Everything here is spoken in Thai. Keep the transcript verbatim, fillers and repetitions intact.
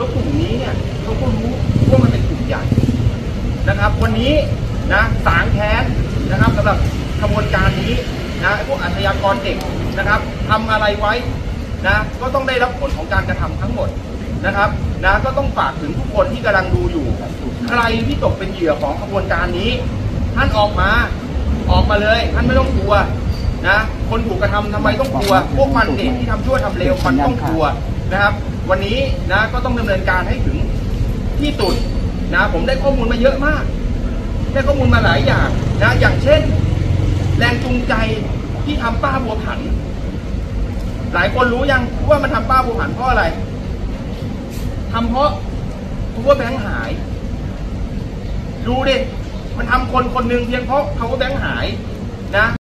แล้วกลุ่มนี้เนี่ยเขาก็รู้ว่ามันเป็นกลุ่มใหญ่นะครับวันนี้นะสางแค้นนะครับสำหรับขบวนการนี้นะพวกอาชญากรเด็กนะครับทำอะไรไว้นะก็ต้องได้รับผลของการกระทำทั้งหมดนะครับนะก็ต้องฝากถึงทุกคนที่กำลังดูอยู่ใครที่ตกเป็นเหยื่อของขบวนการนี้ท่านออกมาออกมาเลยท่านไม่ต้องกลัวนะคนถูกกระทำทำไมต้องกลัวพวกมันเด็กที่ทำชั่วทำเลวมันต้องกลัวนะครับวันนี้นะก็ต้องดำเนินการให้ถึงที่สุดนะผมได้ข้อมูลมาเยอะมากได้ข้อมูลมาหลายอย่างนะอย่างเช่นแรงจูงใจที่ทำป้าบัวผันหลายคนรู้ยังว่ามันทำป้าบัวผันเพราะอะไรทำเพราะเพราะว่าแบงค์หายดูดิมันทำคนคนหนึ่งเพียงเพราะเขาว่าแบงค์หายนะ